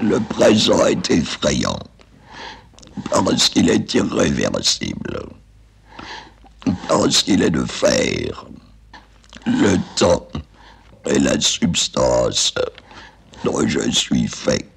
Le présent est effrayant, parce qu'il est irréversible, parce qu'il est de fer. Le temps est la substance dont je suis fait.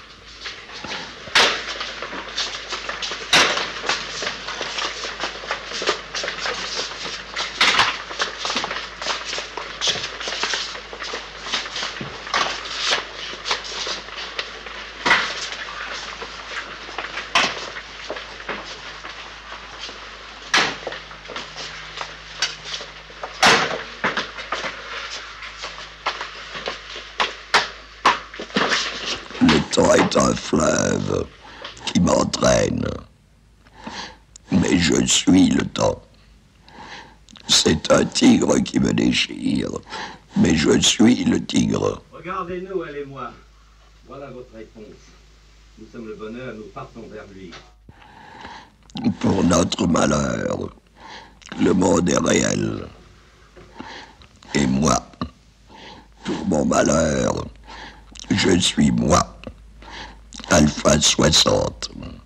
Le temps est un fleuve qui m'entraîne, mais je suis le temps. C'est un tigre qui me déchire, mais je suis le tigre. Regardez-nous, elle et moi. Voilà votre réponse. Nous sommes le bonheur, nous partons vers lui. Pour notre malheur, le monde est réel. Et moi, pour mon malheur, je suis moi, Alpha 60.